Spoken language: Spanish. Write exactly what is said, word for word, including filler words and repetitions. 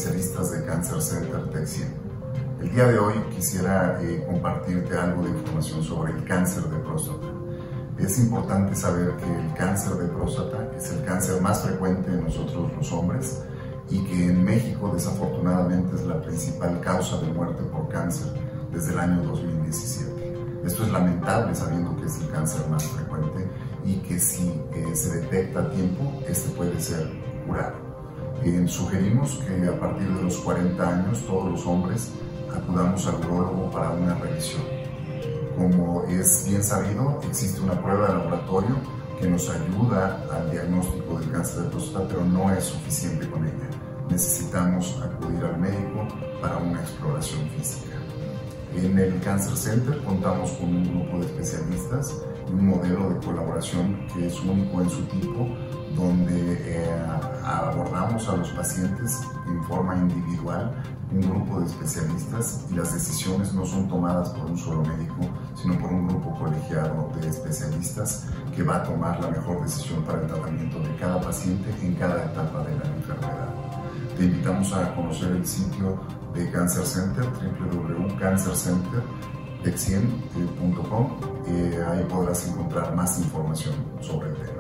especialistas de Cancer Center TECCIEN. El día de hoy quisiera eh, compartirte algo de información sobre el cáncer de próstata. Es importante saber que el cáncer de próstata es el cáncer más frecuente en nosotros los hombres y que en México desafortunadamente es la principal causa de muerte por cáncer desde el año dos mil diecisiete. Esto es lamentable sabiendo que es el cáncer más frecuente y que si eh, se detecta a tiempo, este puede ser curado. Eh, sugerimos que a partir de los cuarenta años todos los hombres acudamos al urólogo para una revisión. Como es bien sabido, existe una prueba de laboratorio que nos ayuda al diagnóstico del cáncer de próstata, pero no es suficiente con ella. Necesitamos acudir al médico para una exploración física. En el Cancer Center contamos con un grupo de especialistas y un modelo de colaboración que es único en su tipo, donde eh, abordamos a los pacientes en forma individual, un grupo de especialistas, y las decisiones no son tomadas por un solo médico, sino por un grupo colegiado de especialistas que va a tomar la mejor decisión para el tratamiento de cada paciente en cada etapa de la enfermedad. Te invitamos a conocer el sitio de Cancer Center, w w w punto cancer center teccien punto com. Eh, ahí podrás encontrar más información sobre el tema.